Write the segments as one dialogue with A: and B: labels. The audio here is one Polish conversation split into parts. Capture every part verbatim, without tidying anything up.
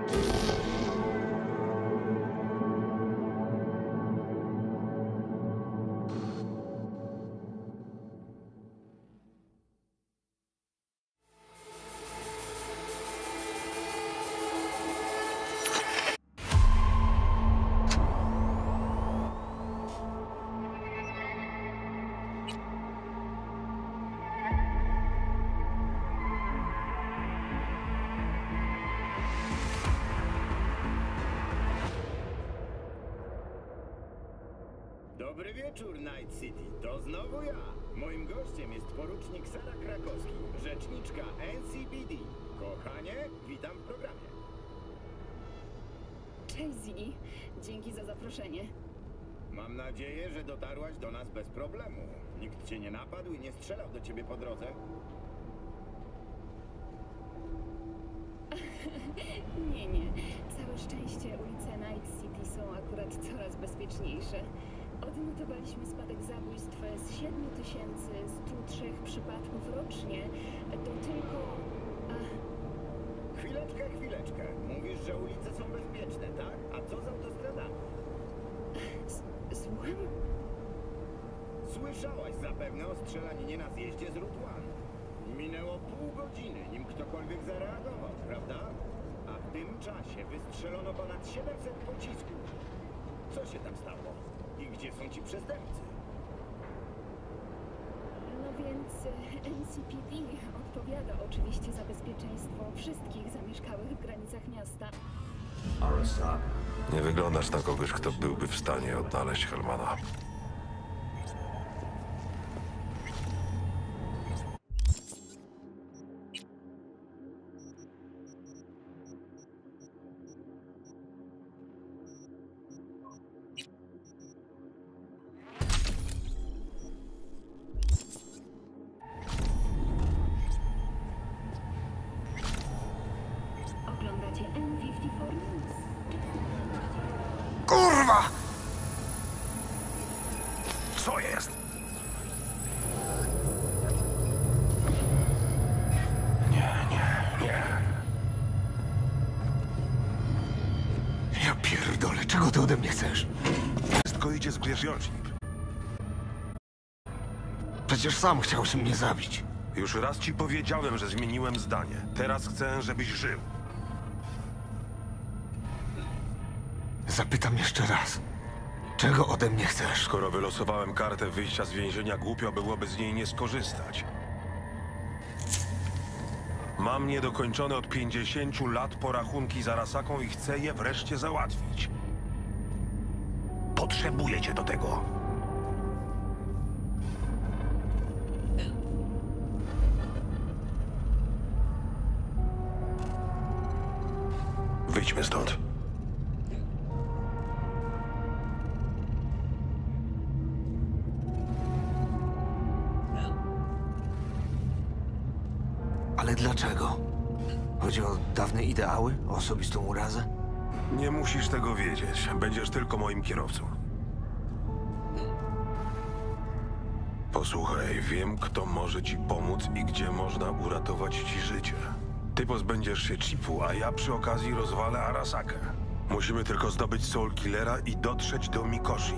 A: Dobry wieczór, Night City. To znowu ja. Moim gościem jest porucznik Sara Krakowski, rzeczniczka N C P D. Kochanie, witam w programie.
B: Cześć, Ziggy. Dzięki za zaproszenie.
A: Mam nadzieję, że dotarłaś do nas bez problemu. Nikt cię nie napadł i nie strzelał do ciebie po drodze?
B: nie, nie. Całe szczęście ulice Night City są akurat coraz bezpieczniejsze. Odnotowaliśmy spadek zabójstw z siedmiu tysięcy stu trzech przypadków rocznie do tylko... Ach.
A: Chwileczkę, chwileczkę. Mówisz, że ulice są bezpieczne, tak? A co z autostradami?
B: S Słucham?
A: Słyszałaś zapewne o strzelaninie na zjeździe z Route One. Minęło pół godziny, nim ktokolwiek zareagował, prawda? A w tym czasie wystrzelono ponad siedemset pocisków. Co się tam stało? I gdzie są ci przestępcy?
B: No więc N C P D odpowiada oczywiście za bezpieczeństwo wszystkich zamieszkałych w granicach miasta.
C: Nie wyglądasz na kogoś, kto byłby w stanie odnaleźć Helmana.
B: Oglądacie N pięćdziesiąt cztery News.
C: Kurwa! Co jest? Nie, nie, nie.
D: Ja pierdolę, czego ty ode mnie chcesz?
C: Wszystko idzie z grzeszności.
D: Przecież sam chciałeś mnie zabić.
C: Już raz ci powiedziałem, że zmieniłem zdanie. Teraz chcę, żebyś żył.
D: Zapytam jeszcze raz. Czego ode mnie chcesz?
C: Skoro wylosowałem kartę wyjścia z więzienia, głupio byłoby z niej nie skorzystać. Mam niedokończone od pięćdziesięciu lat porachunki z Arasaką i chcę je wreszcie załatwić. Potrzebuję cię do tego. Wyjdźmy stąd.
D: Ale dlaczego? Chodzi o dawne ideały? O osobistą urazę?
C: Nie musisz tego wiedzieć. Będziesz tylko moim kierowcą. Posłuchaj, wiem, kto może ci pomóc i gdzie można uratować ci życie. Ty pozbędziesz się chipu, a ja przy okazji rozwalę Arasakę. Musimy tylko zdobyć Soul Killera i dotrzeć do Mikoshi.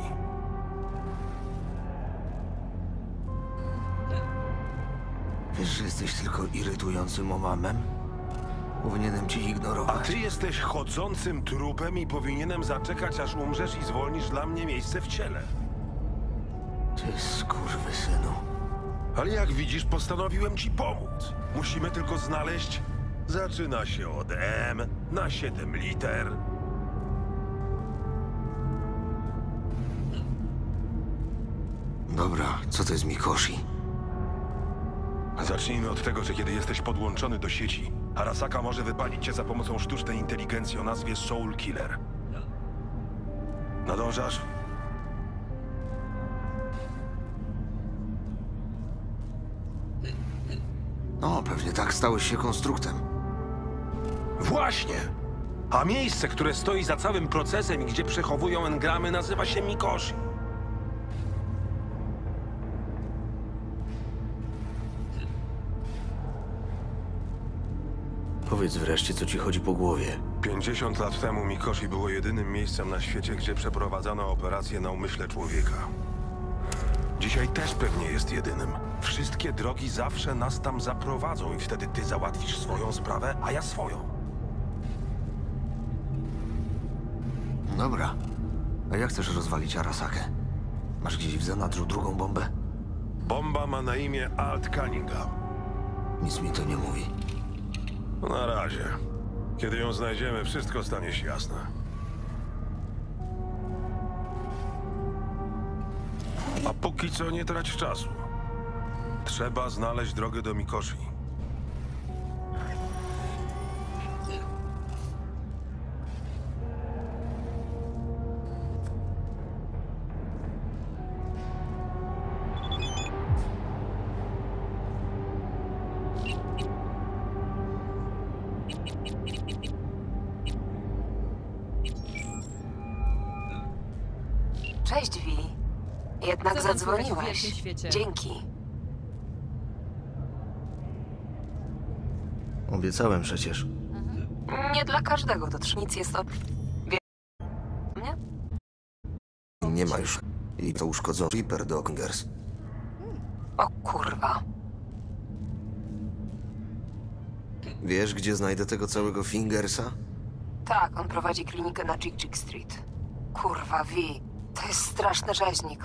D: Wiesz, że jesteś tylko irytującym omamem? Powinienem cię
C: A
D: ignorować.
C: ty jesteś chodzącym trupem i powinienem zaczekać, aż umrzesz i zwolnisz dla mnie miejsce w ciele.
D: Ty skurwysynu.
C: Ale jak widzisz, postanowiłem ci pomóc. Musimy tylko znaleźć... Zaczyna się od M na siedem liter.
D: Dobra, co to jest Mikoshi?
C: Zacznijmy od tego, że kiedy jesteś podłączony do sieci, Arasaka może wypalić cię za pomocą sztucznej inteligencji o nazwie Soul Killer. Nadążasz?
D: No, pewnie tak stałeś się konstruktem.
C: Właśnie! A miejsce, które stoi za całym procesem i gdzie przechowują engramy, nazywa się Mikoshi.
D: Powiedz wreszcie, co ci chodzi po głowie.
C: pięćdziesiąt lat temu Mikoshi było jedynym miejscem na świecie, gdzie przeprowadzano operację na umyśle człowieka. Dzisiaj też pewnie jest jedynym. Wszystkie drogi zawsze nas tam zaprowadzą i wtedy ty załatwisz swoją sprawę, a ja swoją.
D: Dobra. A jak chcesz rozwalić Arasakę? Masz gdzieś w zanadrzu drugą bombę?
C: Bomba ma na imię Alt Cunningham.
D: Nic mi to nie mówi.
C: No na razie. Kiedy ją znajdziemy, wszystko stanie się jasne. A póki co nie trać czasu. Trzeba znaleźć drogę do Mikoshi.
E: Cześć, Vi. Jednak
F: Co tam słychać w
E: zadzwoniłaś.
F: wielkim świecie?
E: Dzięki.
D: Obiecałem przecież.
E: Nie dla każdego to trz- nic jest o... Wie... Nie?
D: Nie ma już. I to uszkodzony Reaper Dockingers.
E: O kurwa.
D: Wiesz, gdzie znajdę tego całego Fingersa?
E: Tak, on prowadzi klinikę na Jig Jig Street. Kurwa, Vi. To jest straszny rzeźnik.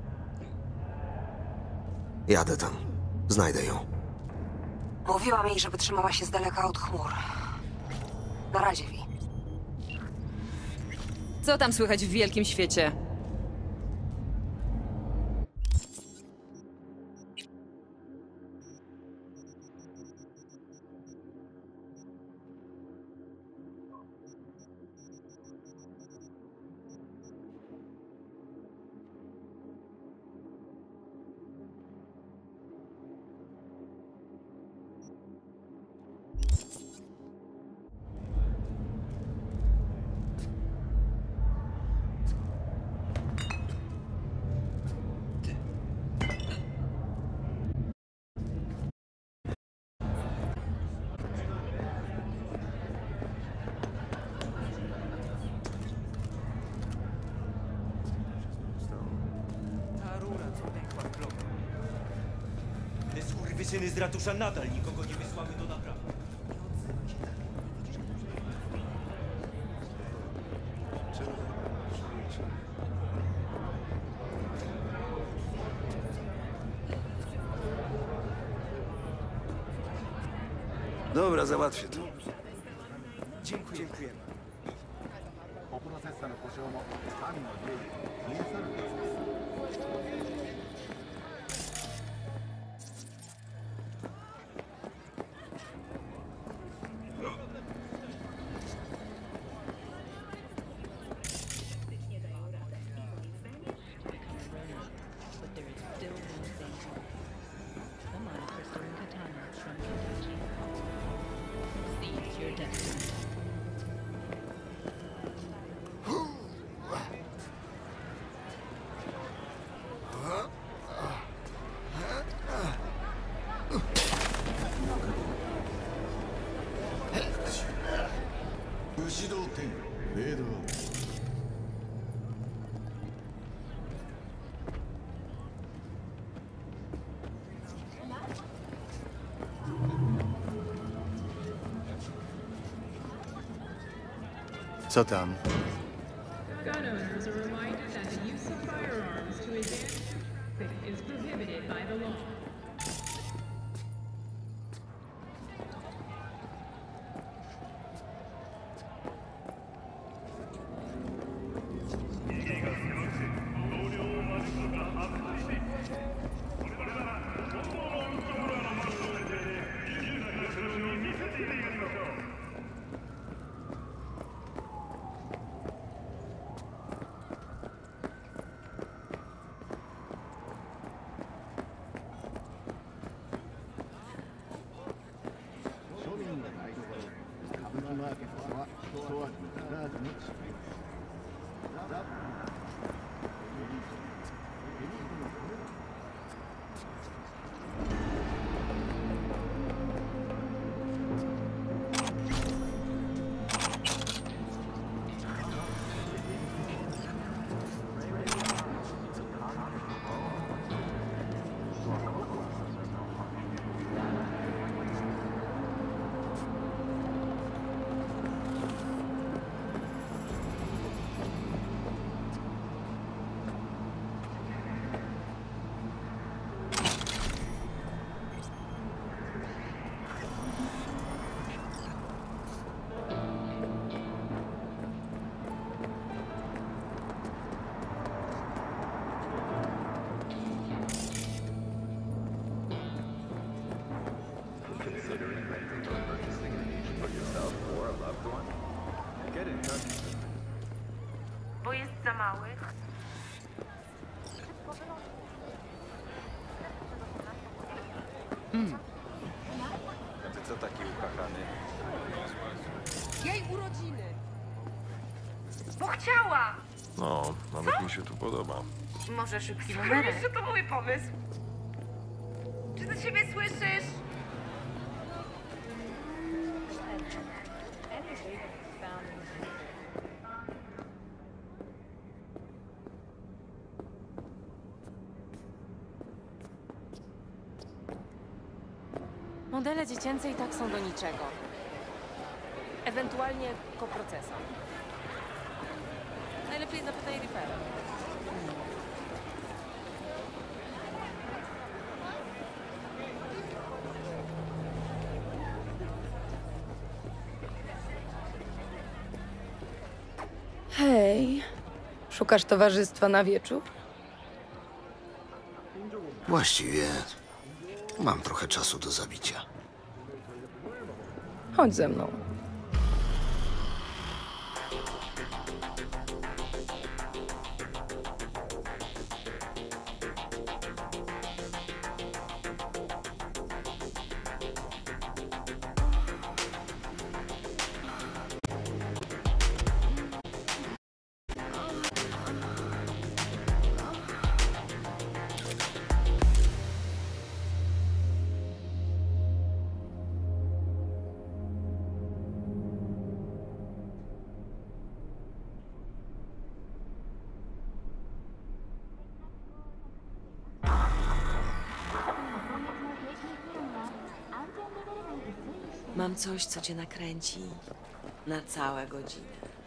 D: Jadę tam. Znajdę ją.
E: Mówiłam jej, żeby trzymała się z daleka od chmur. Na razie, Vi.
F: Co tam słychać w wielkim świecie?
G: Ta rura, co pękła w bloku. Te skurwysyny z ratusza nadal nikogo nie wysłały do naprawy.
D: Dobra, załatwię to.
G: Dziękuję. Dziękujemy.
H: But there is still one thing. The mind crystalline katana from Kentucky. Seize your destiny.
I: Co tam?
J: Gun owners are reminded that the use of firearms to advance traffic is prohibited by the law.
E: Bo jest za mały.
G: A ty co taki upachany?
E: Jej urodziny! Bo chciała!
C: No, nawet mi się tu podoba.
E: Może szybki numerek? że to mój pomysł. Czy ty siebie słyszysz?
K: Modele dziecięce i tak są do niczego. Ewentualnie koprocesor. Najlepiej zapytaj Reapera.
L: Hej, szukasz towarzystwa na wieczór?
D: Właściwie mam trochę czasu do zabicia.
L: Chodź ze mną.
K: Mam coś, co cię nakręci na całe godziny.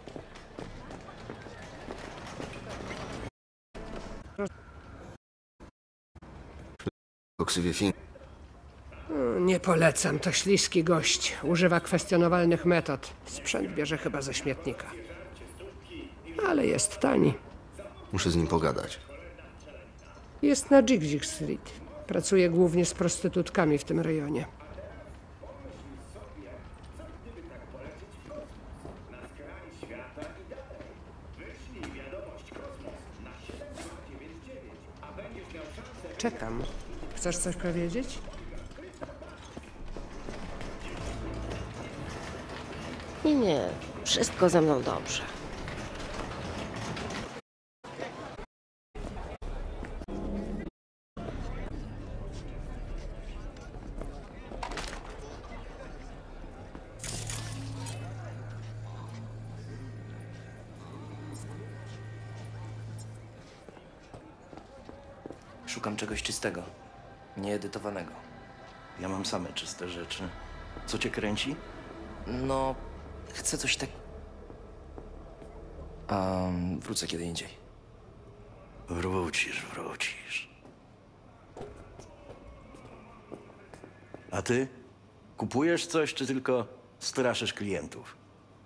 D: O ksywie Fing...
M: Nie polecam, to śliski gość. Używa kwestionowalnych metod. Sprzęt bierze chyba ze śmietnika. Ale jest tani.
D: Muszę z nim pogadać.
M: Jest na Jig Jig Street. Pracuje głównie z prostytutkami w tym rejonie. Czekam. Chcesz coś powiedzieć?
L: Nie, nie. Wszystko ze mną dobrze.
N: Szukam czegoś czystego, nieedytowanego.
O: Ja mam same czyste rzeczy. Co cię kręci?
N: No, chcę coś tak... Um, wrócę kiedy indziej.
O: Wrócisz, wrócisz. A ty? Kupujesz coś, czy tylko straszysz klientów?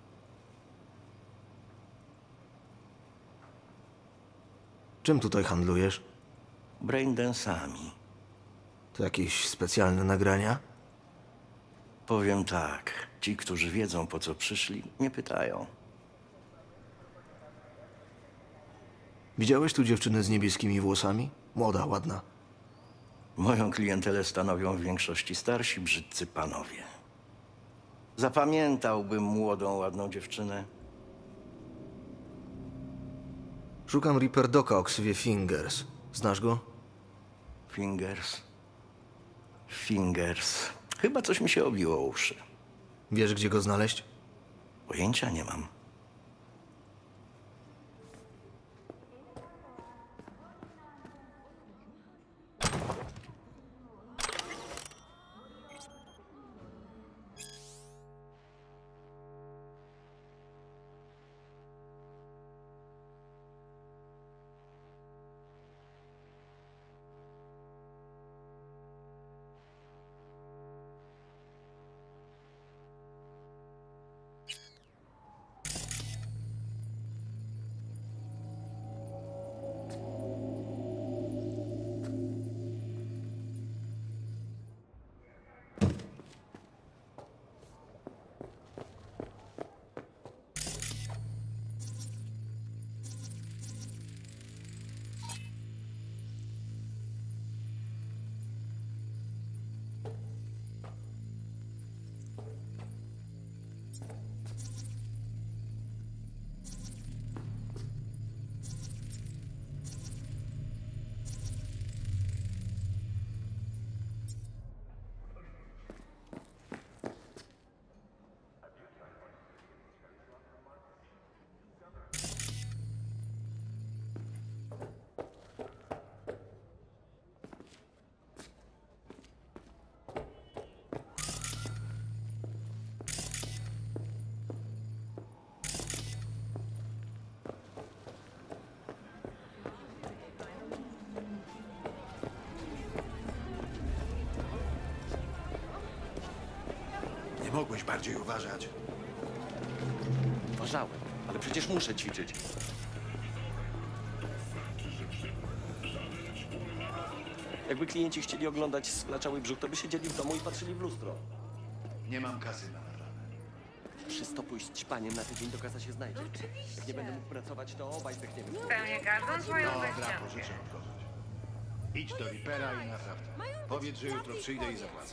D: Czym tutaj handlujesz?
O: Braindance'ami.
D: To jakieś specjalne nagrania?
O: Powiem tak. Ci, którzy wiedzą, po co przyszli, nie pytają.
D: Widziałeś tu dziewczynę z niebieskimi włosami? Młoda, ładna.
O: Moją klientelę stanowią w większości starsi, brzydcy panowie. Zapamiętałbym młodą, ładną dziewczynę.
D: Szukam Reaper Doka o ksywie Fingers. Znasz go?
O: Fingers? Fingers. Chyba coś mi się obiło o uszy.
D: Wiesz, gdzie go znaleźć?
O: Pojęcia nie mam.
I: Mógłbyś bardziej uważać.
O: Uważałem, ale przecież muszę ćwiczyć. Jakby klienci chcieli oglądać splaczały brzuch, to by siedzieli w domu i patrzyli w lustro.
I: Nie mam kasy na naprawę.
O: Przystopuj z ćpaniem na tydzień, to kasa się znajdzie. Jak nie będę mógł pracować, to obaj zdechniemy.
P: Spełnię każdą twoją
I: Dobra,
P: zachciankę.
I: pożyczę od kogoś. Idź do Reapera i napraw to. Powiedz, że jutro przyjdę i zapłacę.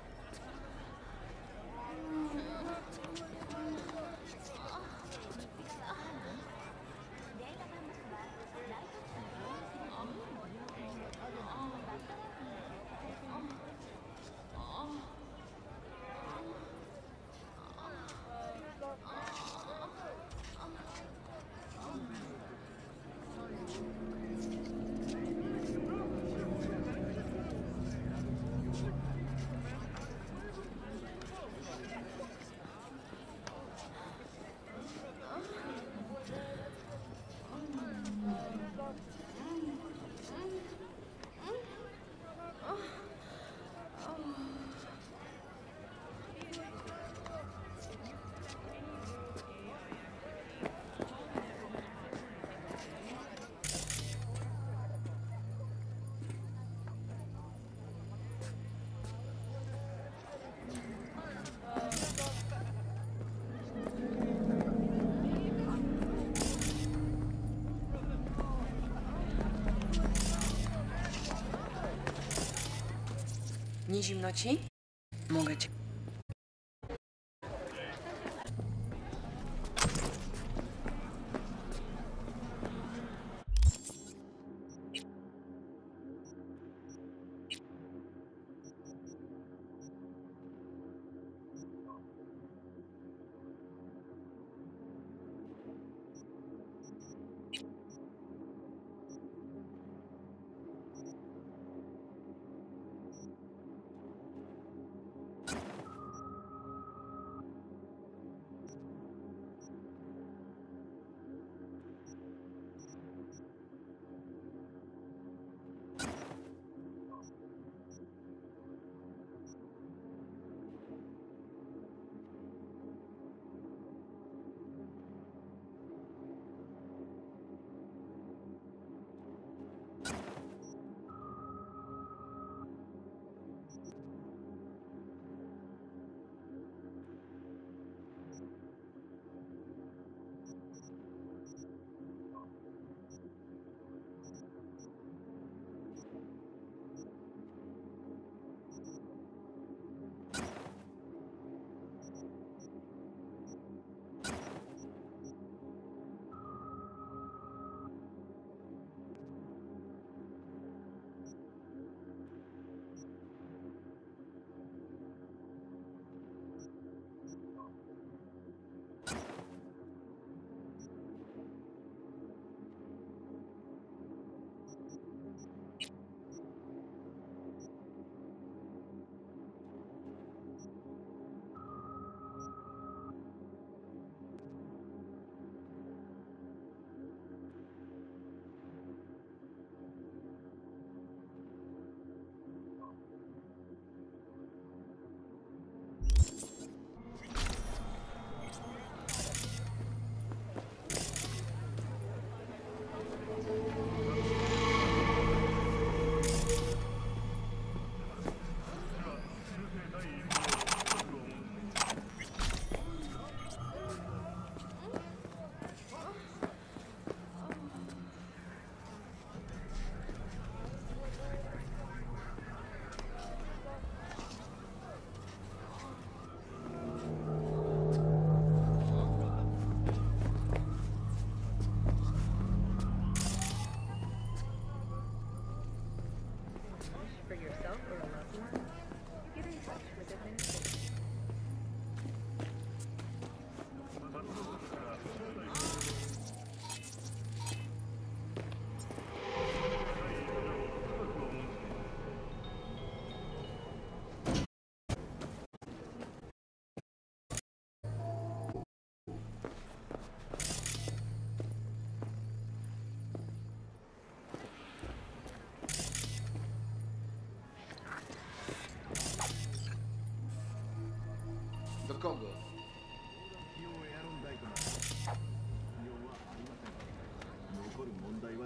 K: Nie zimno ci? Mogę cię.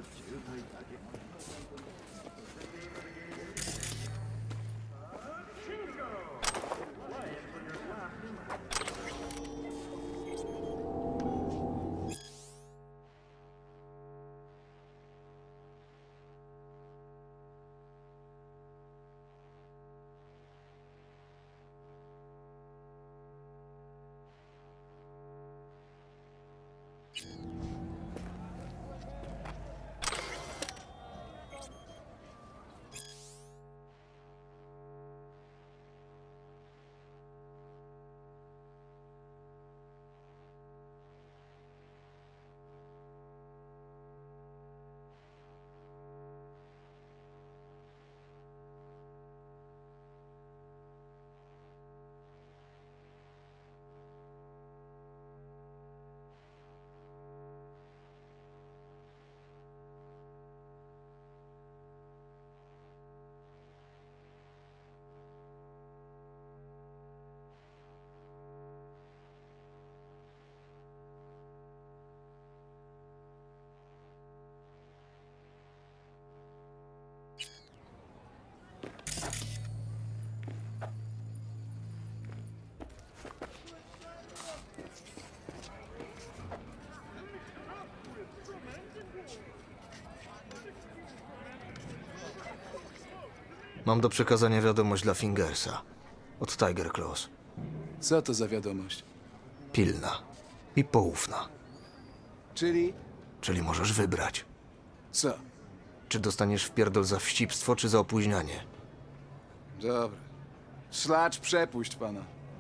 D: Mam do przekazania wiadomość dla Fingersa. Od Tiger Claws.
P: Co to za wiadomość?
D: Pilna i poufna.
P: Czyli?
D: Czyli możesz wybrać.
P: Co?
D: Czy dostaniesz wpierdol za wścibstwo, czy za opóźnianie?
P: Dobra. Szlacz, przepuść pana.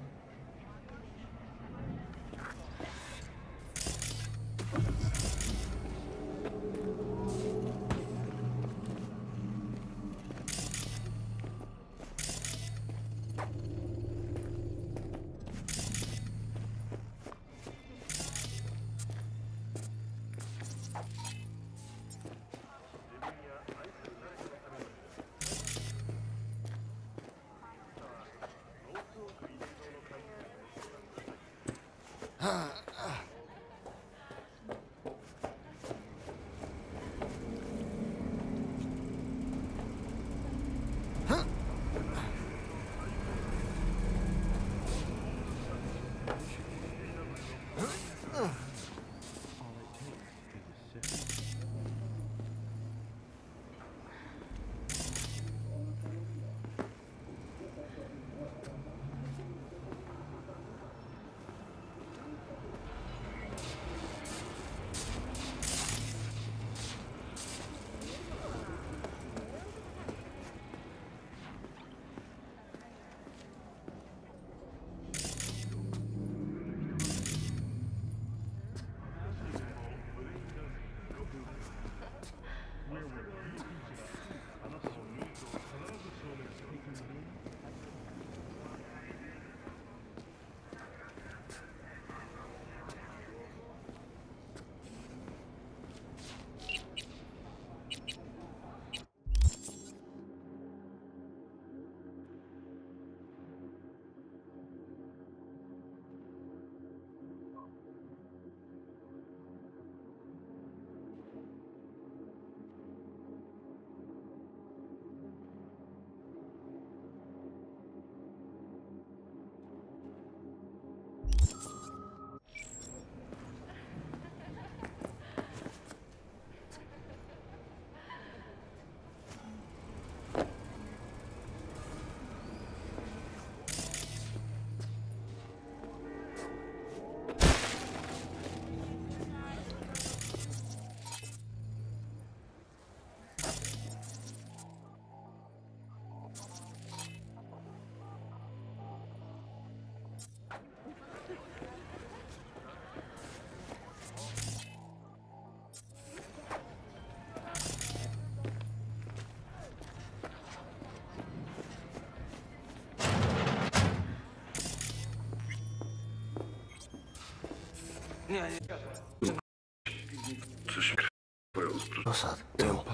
D: Osad.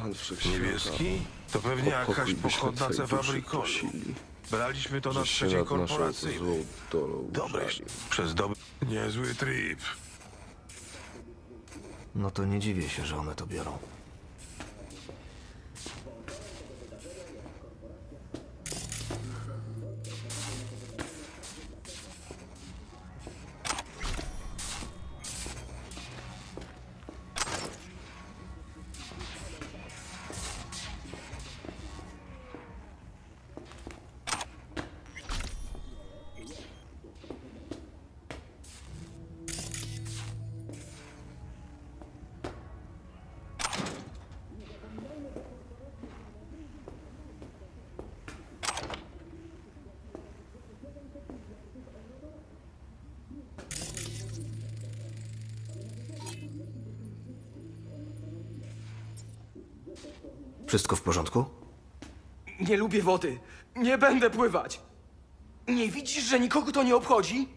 C: Niebieski? To pewnie jakaś pochodna cefabrykoru. Braliśmy to na trzeciej korporacyjnej. Dobry, przez doby... Niezły trip.
D: No to nie dziwię się, że one to biorą. Wszystko w porządku?
Q: Nie lubię wody. Nie będę pływać. Nie widzisz, że nikogo to nie obchodzi?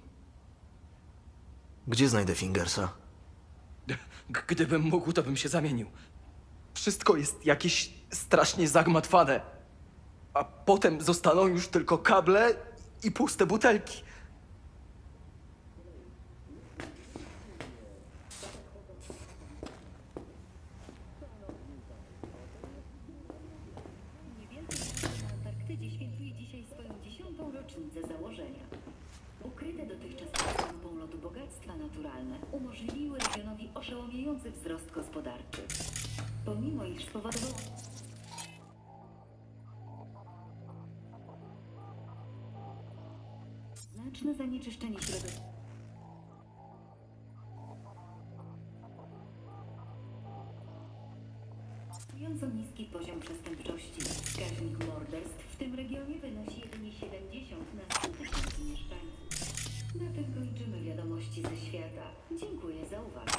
D: Gdzie znajdę Fingersa?
Q: G- Gdybym mógł, to bym się zamienił. Wszystko jest jakieś strasznie zagmatwane. A potem zostaną już tylko kable i puste butelki.
R: Na Antarktydzie świętuje dzisiaj swoją dziesiątą rocznicę założenia. Ukryte dotychczas pod stopą lodu bogactwa naturalne umożliwiły regionowi oszałamiający wzrost gospodarczy. Pomimo iż spowodowało znaczne zanieczyszczenie środowiska. Wystarczająco niski poziom przestępczości. Wskaźnik morderstw w tym regionie wynosi jedynie siedemdziesiąt na sto tysięcy mieszkańców. Na tym kończymy wiadomości ze świata. Dziękuję za uwagę.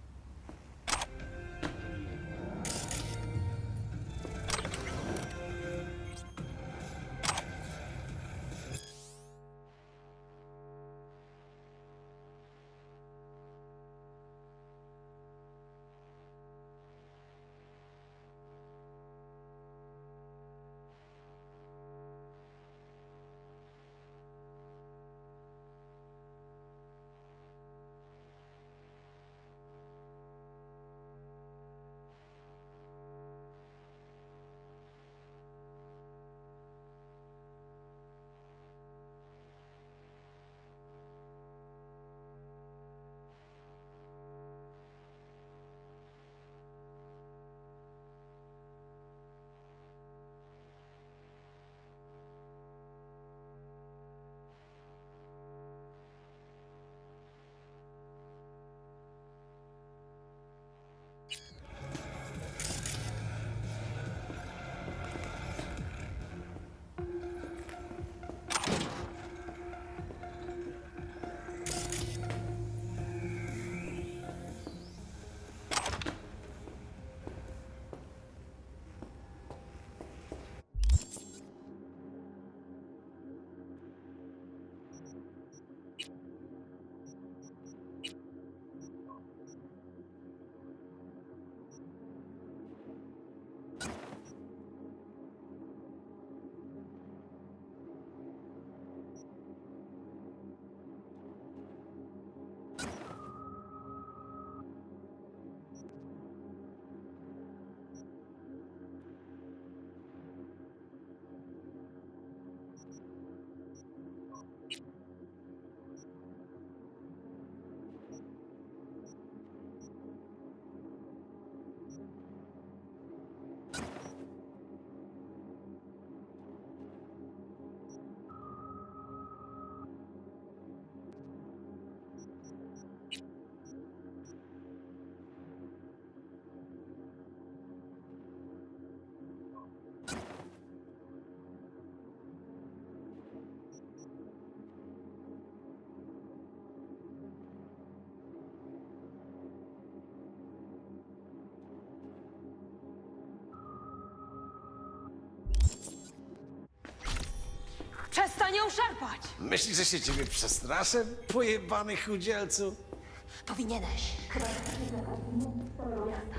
E: Przestań ją szarpać!
S: Myślisz, że się ciebie przestraszę, pojebany chudzielcu?
T: Powinieneś. Chyba że chcesz mieć miasta.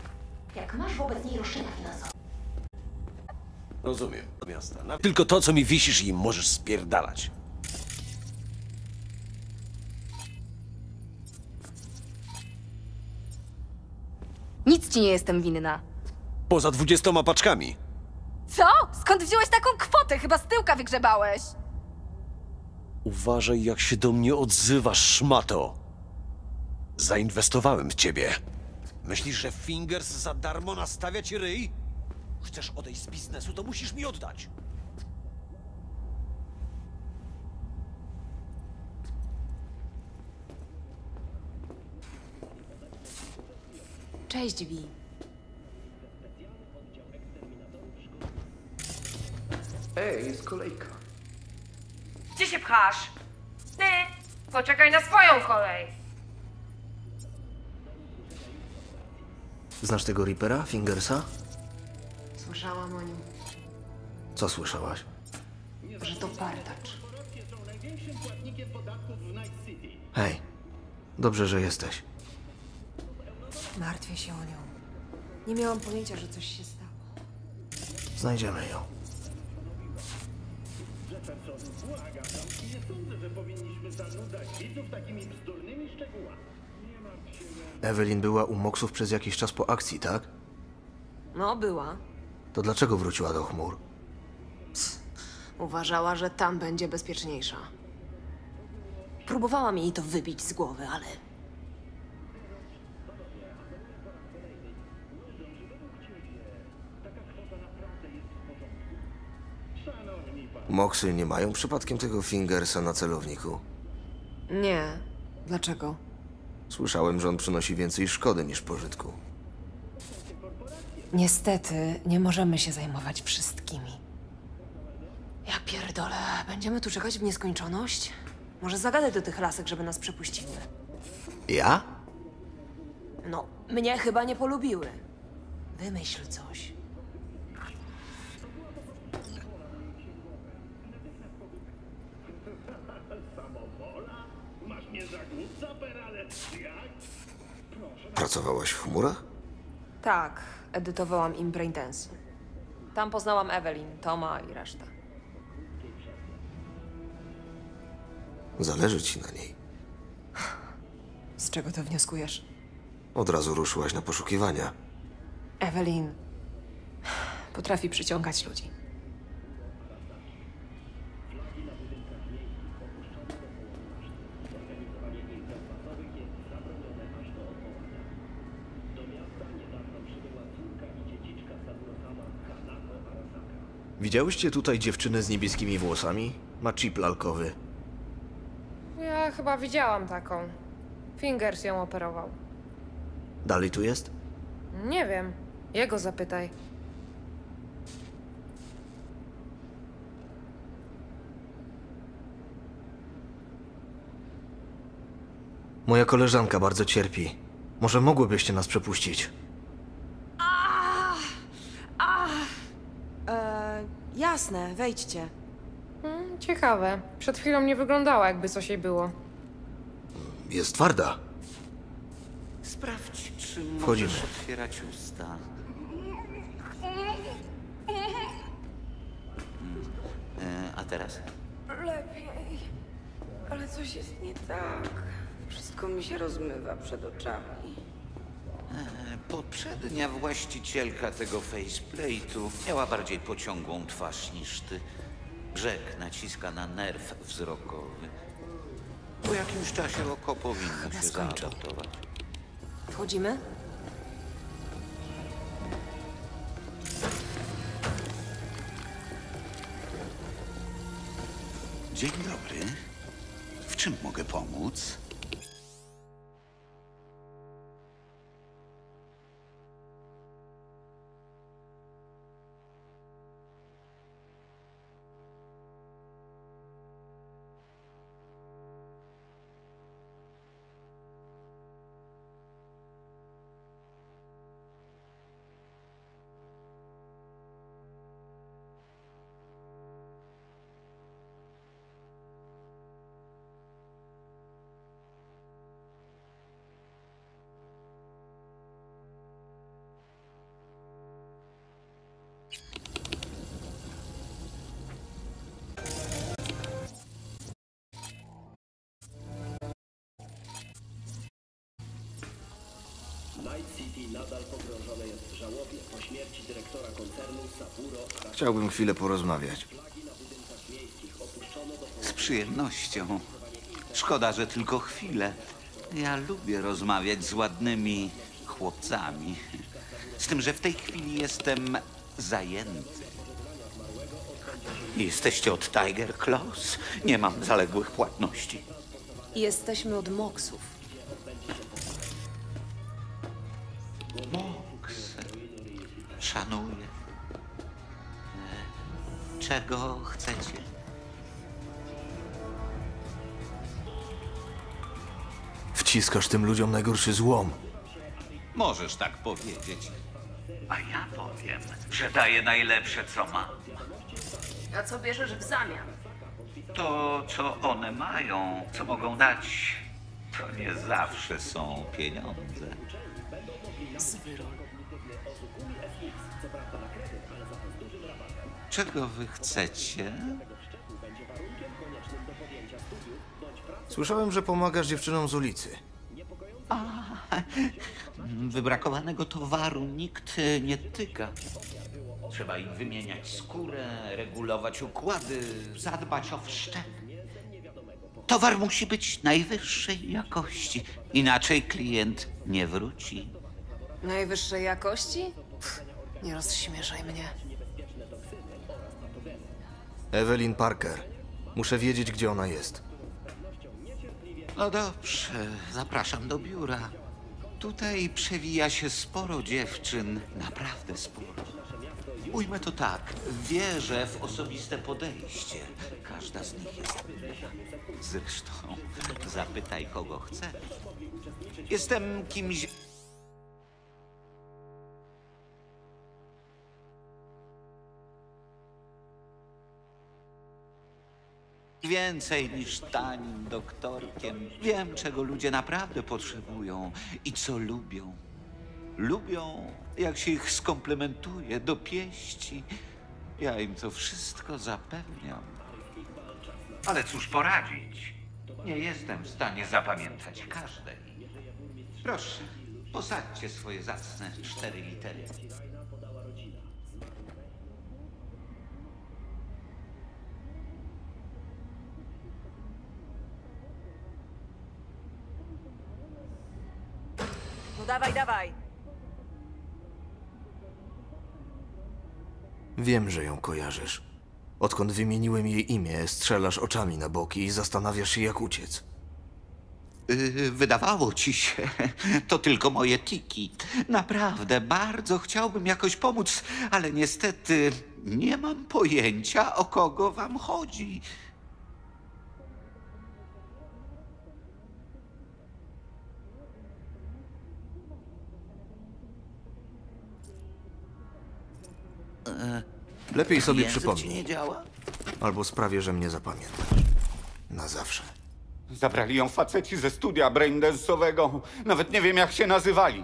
T: Jak masz wobec niej roszczenia finansowe.
S: Rozumiem, miasta. Na... Tylko to, co mi wisisz i możesz spierdalać.
E: Nic ci nie jestem winna.
S: Poza dwudziestoma paczkami.
E: Co? Skąd wziąłeś taką kwotę? Chyba z tyłka wygrzebałeś.
S: Uważaj, jak się do mnie odzywasz, szmato. Zainwestowałem w ciebie. Myślisz, że Fingers za darmo nastawia ci ryj? Chcesz odejść z biznesu, to musisz mi oddać.
K: Cześć, Vi.
Q: Ej, jest kolejka.
E: Gdzie się pchasz? Ty! Poczekaj na swoją kolej.
D: Znasz tego Reapera, Fingersa?
E: Słyszałam o nim,
D: Co słyszałaś?
E: że to partacz.
A: Są największym płatnikiem podatków w Night City.
D: Hej, dobrze, że jesteś.
E: Martwię się o nią. Nie miałam pojęcia, że coś się stało.
D: Znajdziemy ją.
A: Jefferson, błagam, nie sądzę, że powinniśmy zanudzać widzów takimi bzdurnymi szczegółami. Nie martw się,
D: Evelyn była u Moksów przez jakiś czas po akcji, tak?
E: No, była.
D: To dlaczego wróciła do chmur?
E: Uważała, że tam będzie bezpieczniejsza. Próbowałam jej to wybić z głowy, ale...
D: Moksy nie mają przypadkiem tego Fingersa na celowniku?
E: Nie. Dlaczego?
D: Słyszałem, że on przynosi więcej szkody niż pożytku.
E: Niestety, nie możemy się zajmować wszystkimi. Ja pierdolę, będziemy tu czekać w nieskończoność? Może zagadaj do tych lasek, żeby nas przepuściły.
D: Ja?
E: No, mnie chyba nie polubiły. Wymyśl coś.
A: samowola? Masz nie zagłupca, perale, jak? Proszę.
D: Pracowałaś w chmurach?
E: Tak, edytowałam im Braindance. Tam poznałam Evelyn, Toma i resztę.
D: Zależy ci na niej.
E: Z czego to wnioskujesz?
D: Od razu ruszyłaś na poszukiwania.
E: Evelyn potrafi przyciągać ludzi.
D: Widziałyście tutaj dziewczynę z niebieskimi włosami? Ma chip lalkowy.
L: Ja chyba widziałam taką. Fingers ją operował.
D: Dalej tu jest?
L: Nie wiem. Jego zapytaj.
D: Moja koleżanka bardzo cierpi. Może mogłybyście nas przepuścić?
E: Eee, jasne, wejdźcie.
L: Hmm, ciekawe. Przed chwilą nie wyglądała, jakby coś jej było.
D: Jest twarda.
U: Sprawdź, czy
D: Wchodzimy.
U: możesz otwierać usta. Hmm. E, a teraz?
K: Lepiej. Ale coś jest nie tak. Wszystko mi się rozmywa przed oczami.
U: E, poprzednia właścicielka tego faceplate'u miała bardziej pociągłą twarz niż ty. Brzeg naciska na nerw wzrokowy. Po jakimś czasie oko powinno się zaadaptować.
E: Wchodzimy?
U: Dzień dobry. W czym mogę pomóc?
A: Night City nadal pogrążone jest w żałobie po śmierci dyrektora koncernu Saburo Arashaka.
D: Chciałbym chwilę porozmawiać.
U: Z przyjemnością. Szkoda, że tylko chwilę. Ja lubię rozmawiać z ładnymi chłopcami. Z tym, że w tej chwili jestem zajęty. Jesteście od Tiger Claws? Nie mam zaległych płatności.
E: Jesteśmy od Moksów.
U: Moks. Szanuję. E, Czego chcecie?
D: Wciskasz tym ludziom najgorszy złom.
U: Możesz tak powiedzieć. A ja powiem, że daje najlepsze, co ma.
E: A co bierzesz w zamian?
U: To, co one mają, co mogą dać, to nie zawsze są pieniądze.
E: Zwyrol.
U: Czego wy chcecie?
D: Słyszałem, że pomagasz dziewczynom z ulicy.
U: A, wybrakowanego towaru nikt nie tyka. Trzeba im wymieniać skórę, regulować układy, zadbać o wszczep. Towar musi być najwyższej jakości, inaczej klient nie wróci.
E: Najwyższej jakości? Pff, nie rozśmieszaj mnie.
D: Evelyn Parker. Muszę wiedzieć, gdzie ona jest.
U: No dobrze, zapraszam do biura. Tutaj przewija się sporo dziewczyn, naprawdę sporo. Ujmę to tak, wierzę w osobiste podejście. Każda z nich jest inna. Zresztą zapytaj, kogo chcesz. Jestem kimś... Więcej niż tanim doktorkiem. Wiem, czego ludzie naprawdę potrzebują i co lubią. Lubią, jak się ich skomplementuje, dopieści. Ja im to wszystko zapewniam. Ale cóż poradzić? Nie jestem w stanie zapamiętać każdej. Proszę, posadźcie swoje zacne cztery litery.
F: No dawaj, dawaj.
D: Wiem, że ją kojarzysz. Odkąd wymieniłem jej imię, strzelasz oczami na boki i zastanawiasz się, jak uciec.
U: Yy, wydawało ci się, to tylko moje tiki. Naprawdę, bardzo chciałbym jakoś pomóc, ale niestety nie mam pojęcia, o kogo wam chodzi.
D: Lepiej sobie
U: Język ci
D: przypomnij.
U: nie działa?
D: Albo sprawię, że mnie zapamiętasz. Na zawsze.
B: Zabrali ją faceci ze studia braindance'owego. Nawet nie wiem, jak się nazywali.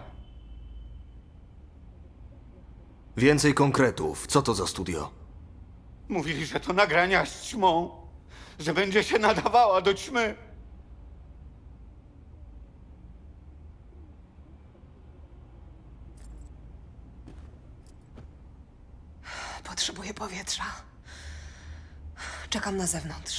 D: Więcej konkretów. Co to za studio?
B: Mówili, że to nagrania z ćmą. Że będzie się nadawała do ćmy.
E: Potrzebuję powietrza. Czekam na zewnątrz.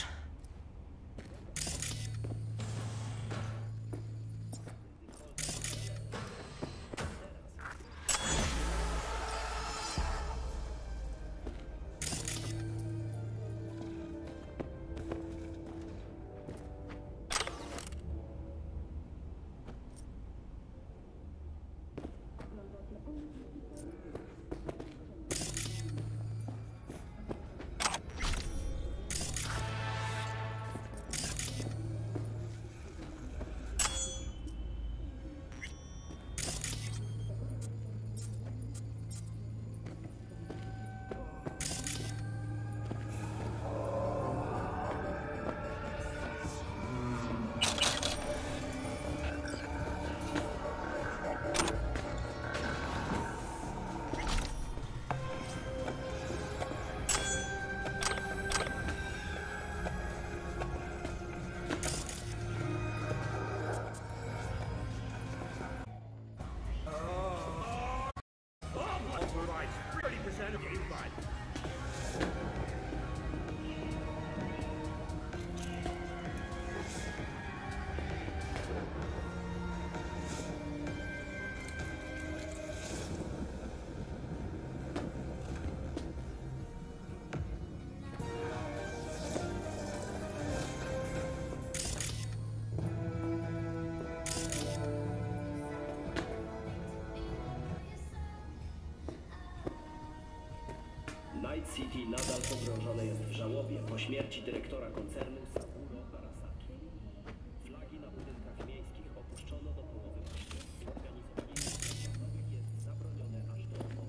V: Night City nadal pogrążone jest w żałobie po śmierci dyrektora koncernu Saburo Arasaki. Flagi na budynkach miejskich opuszczono do połowy października. Organizowanie jest zabronione aż do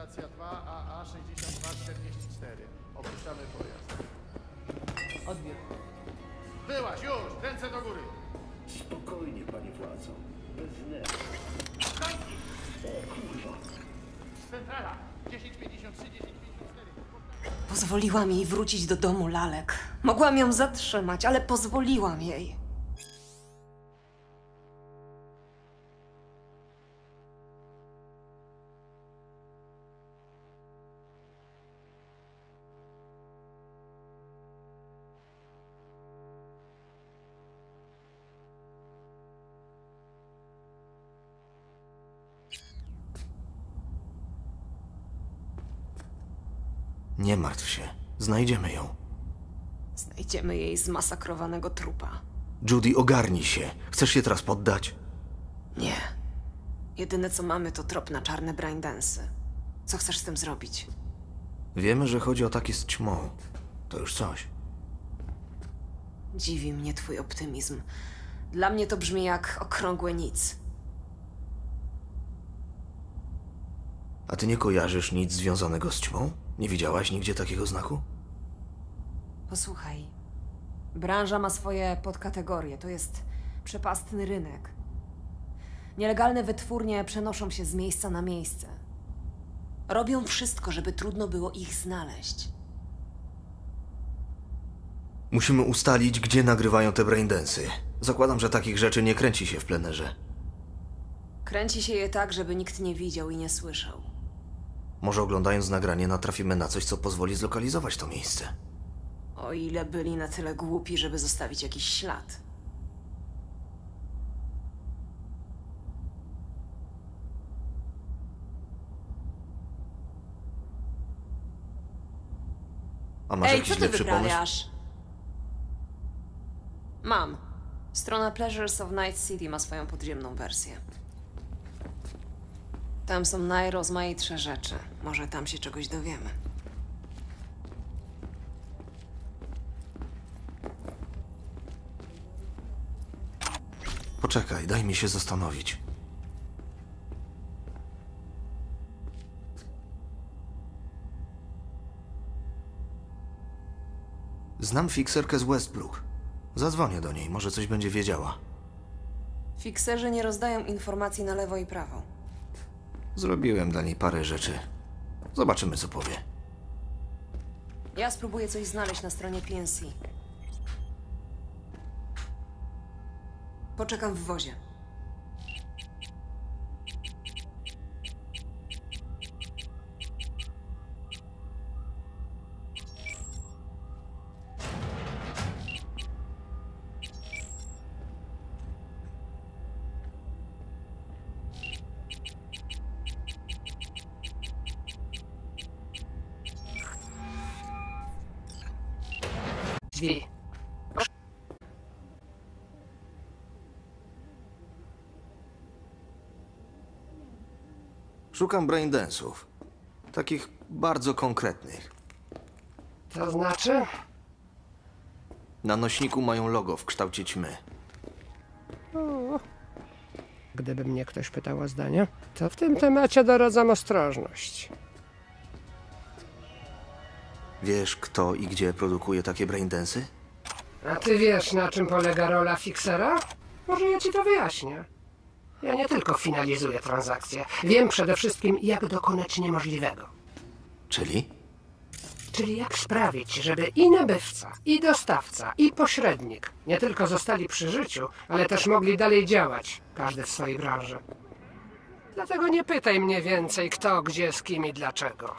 I: Stacja dwa A A sześćdziesiąt dwa czterdzieści cztery. Opuszczamy pojazd.
E: Odbiór.
I: Byłaś już! Ręce do góry!
V: Spokojnie, panie władzo. Bez nerwów. O kurwa.
I: Centrala! dziesięć pięćdziesiąt trzy, dziesięć pięćdziesiąt cztery.
E: Pozwoliłam jej wrócić do domu lalek. Mogłam ją zatrzymać, ale pozwoliłam jej.
D: Nie martw się. Znajdziemy ją.
E: Znajdziemy jej zmasakrowanego trupa.
D: Judy, ogarnij się. Chcesz się teraz poddać?
E: Nie. Jedyne co mamy to trop na czarne braindensy. Co chcesz z tym zrobić?
D: Wiemy, że chodzi o takie z ćmą. To już coś.
E: Dziwi mnie twój optymizm. Dla mnie to brzmi jak okrągłe nic.
D: A ty nie kojarzysz nic związanego z ćmą? Nie widziałaś nigdzie takiego znaku?
E: Posłuchaj. Branża ma swoje podkategorie. To jest przepastny rynek. Nielegalne wytwórnie przenoszą się z miejsca na miejsce. Robią wszystko, żeby trudno było ich znaleźć.
D: Musimy ustalić, gdzie nagrywają te braindensy. Zakładam, że takich rzeczy nie kręci się w plenerze.
E: Kręci się je tak, żeby nikt nie widział i nie słyszał.
D: Może oglądając nagranie natrafimy na coś, co pozwoli zlokalizować to miejsce.
E: O ile byli na tyle głupi, żeby zostawić jakiś ślad.
D: A masz
E: Ej,
D: jakiś
E: co ty
D: lepszy pomysł?
E: wyprawiasz? Mam. Strona Pleasures of Night City ma swoją podziemną wersję. Tam są najrozmaitsze rzeczy. Może tam się czegoś dowiemy.
D: Poczekaj, daj mi się zastanowić. Znam fikserkę z Westbrook. Zadzwonię do niej, może coś będzie wiedziała.
E: Fikserzy nie rozdają informacji na lewo i prawo.
D: Zrobiłem dla niej parę rzeczy. Zobaczymy, co powie.
E: Ja spróbuję coś znaleźć na stronie P N C. Poczekam w wozie.
M: Drzwi.
D: Szukam braindensów. Takich bardzo konkretnych.
M: To znaczy?
D: Na nośniku mają logo w kształcie ćmy.
M: O. Gdyby mnie ktoś pytał o zdanie, to w tym temacie doradzam ostrożność.
D: Wiesz, kto i gdzie produkuje takie braindensy?
M: A ty wiesz, na czym polega rola fiksera? Może ja ci to wyjaśnię. Ja nie tylko finalizuję transakcje. Wiem przede wszystkim, jak dokonać niemożliwego.
D: Czyli?
M: Czyli jak sprawić, żeby i nabywca, i dostawca, i pośrednik nie tylko zostali przy życiu, ale też mogli dalej działać, każdy w swojej branży. Dlatego nie pytaj mnie więcej, kto, gdzie, z kim i dlaczego.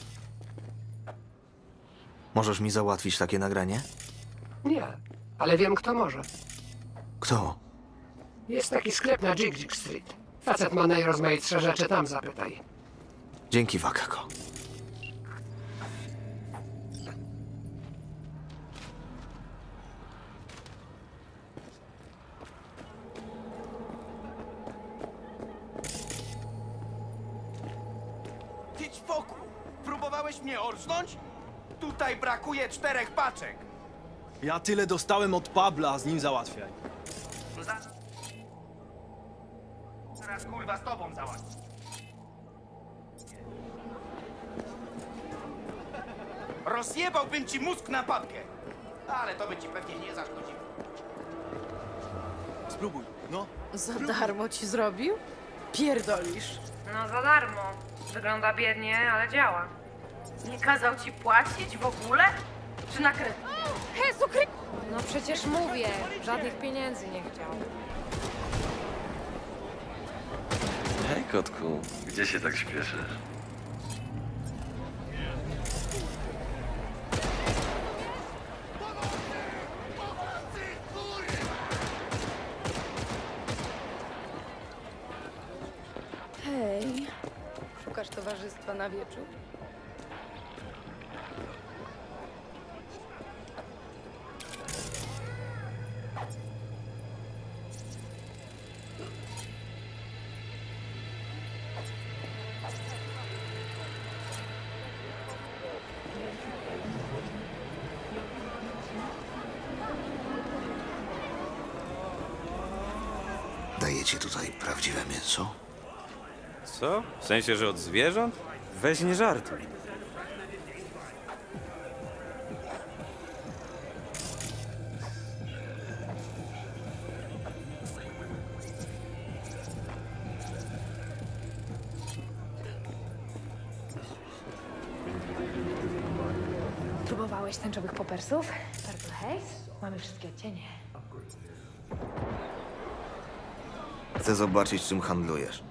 D: Możesz mi załatwić takie nagranie?
M: Nie, ale wiem, kto może.
D: Kto?
M: Jest taki sklep na Jig Jig Street. Facet ma najrozmaitsze rzeczy, tam zapytaj.
D: Dzięki, Wakako.
H: Ty spokój! Próbowałeś mnie orznąć? Tutaj brakuje czterech paczek.
Q: Ja tyle dostałem od Pabla, z nim załatwiaj.
H: Teraz kurwa z tobą załatwię. rozjebałbym ci mózg na papkę. Ale to by ci pewnie nie zaszkodziło.
G: Spróbuj, no.
L: Za darmo ci zrobił? Pierdolisz.
K: No za darmo. Wygląda biednie, ale działa. Nie kazał ci płacić w ogóle? Czy na kredyt? Jezu, kry... No przecież mówię, żadnych pieniędzy nie chciał.
J: Hej, kotku, gdzie się tak śpieszysz?
K: Hej, szukasz towarzystwa na wieczór?
D: Dajecie tutaj prawdziwe mięso?
W: Co? W sensie, że od zwierząt? Weź nie żartuj.
K: Próbowałeś tęczowych popersów? Purple Haze? Mamy wszystkie odcienie.
D: Chcę zobaczyć, czym handlujesz.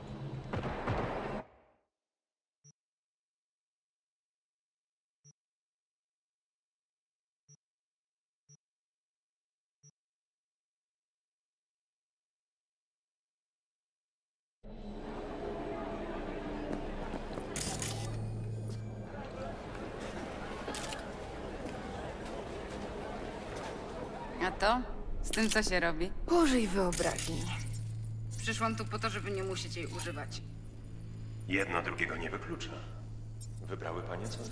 X: A to? Z tym co się robi?
K: Użyj wyobraźni.
X: Przyszłam tu po to, żeby nie musieć jej używać.
Y: Jedno drugiego nie wyklucza. Wybrały panie coś?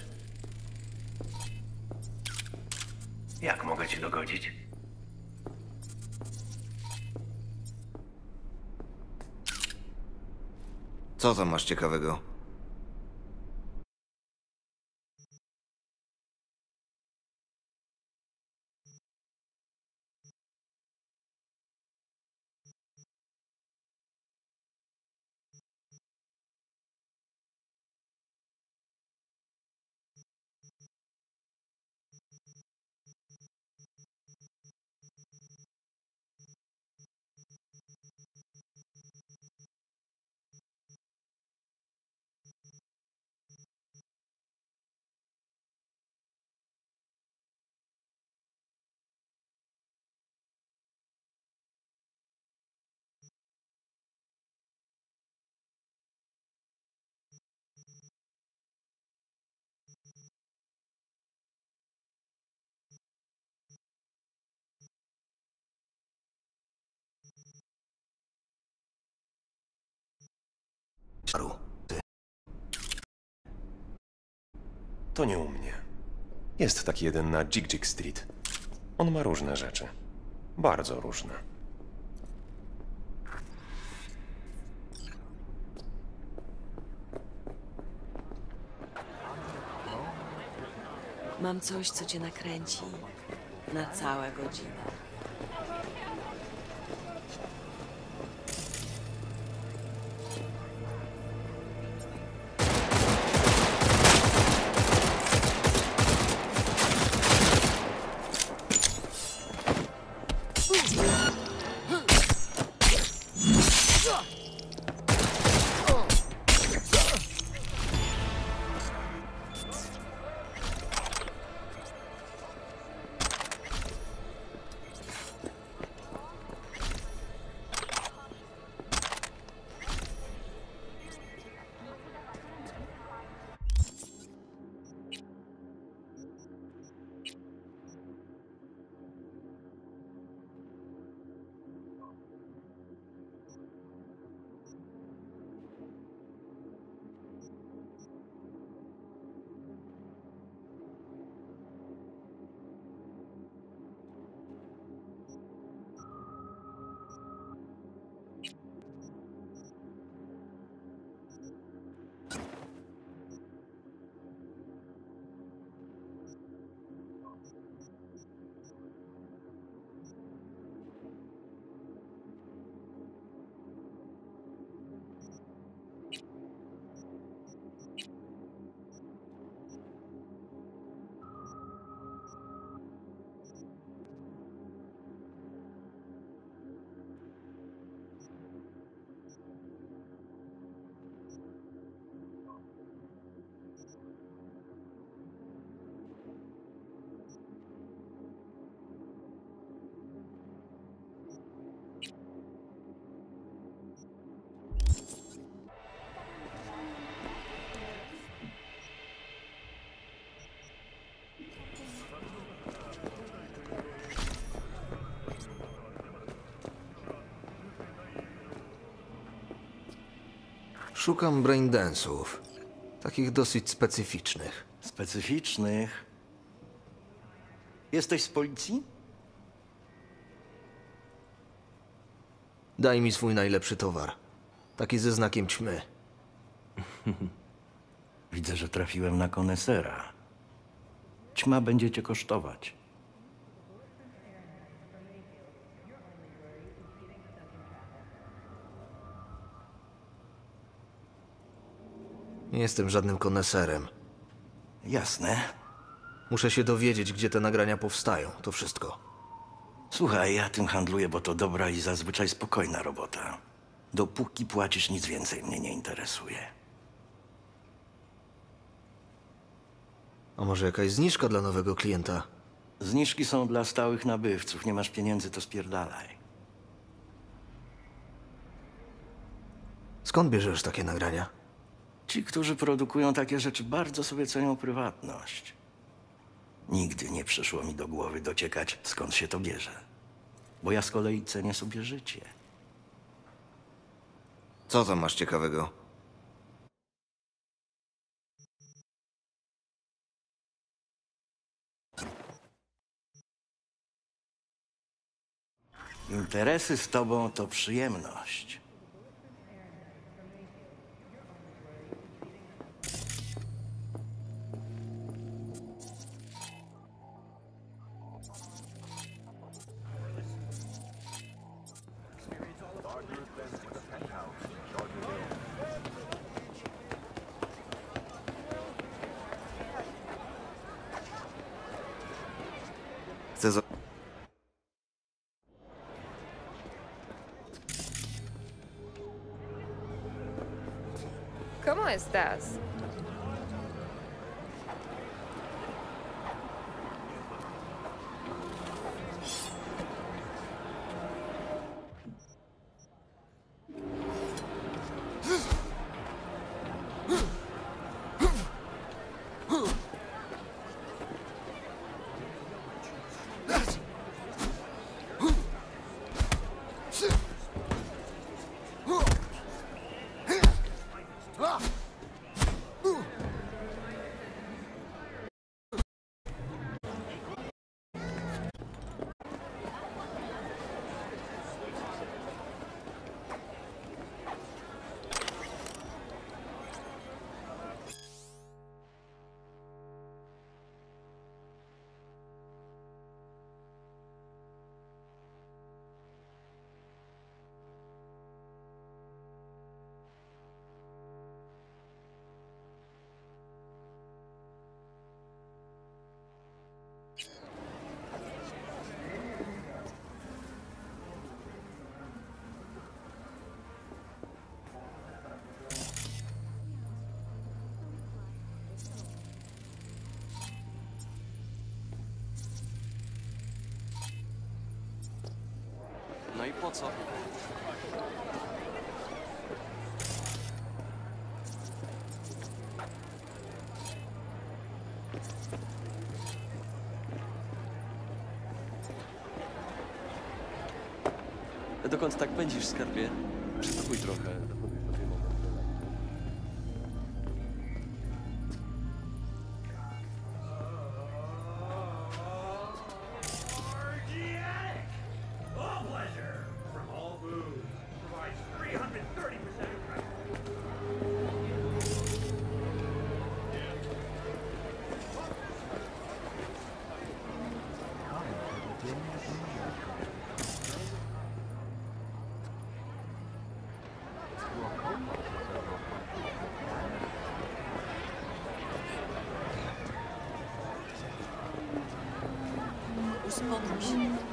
Y: Jak mogę ci dogodzić?
D: Co tam masz ciekawego?
Y: To nie u mnie. Jest taki jeden na Jig Jig Street. On ma różne rzeczy. Bardzo różne.
F: Mam coś, co cię nakręci na całe godziny.
D: Szukam braindance'ów. Takich dosyć specyficznych.
C: Specyficznych? Jesteś z policji?
D: Daj mi swój najlepszy towar. Taki ze znakiem ćmy.
C: Widzę, że trafiłem na konesera. Ćma będzie cię kosztować.
D: Nie jestem żadnym koneserem.
C: Jasne.
D: Muszę się dowiedzieć, gdzie te nagrania powstają. To wszystko.
C: Słuchaj, ja tym handluję, bo to dobra i zazwyczaj spokojna robota. Dopóki płacisz, nic więcej mnie nie interesuje.
D: A może jakaś zniżka dla nowego klienta?
C: Zniżki są dla stałych nabywców. Nie masz pieniędzy, to spierdalaj.
D: Skąd bierzesz takie nagrania?
C: Ci, którzy produkują takie rzeczy, bardzo sobie cenią prywatność. Nigdy nie przyszło mi do głowy dociekać, skąd się to bierze. Bo ja z kolei cenię sobie życie.
D: Co tam masz ciekawego?
C: Interesy z tobą to przyjemność.
D: Chcę za...
K: ¿Cómo estás?
J: No i po co? Dokąd tak pędzisz, skarbie? Przystopuj trochę.
F: Uspokój się.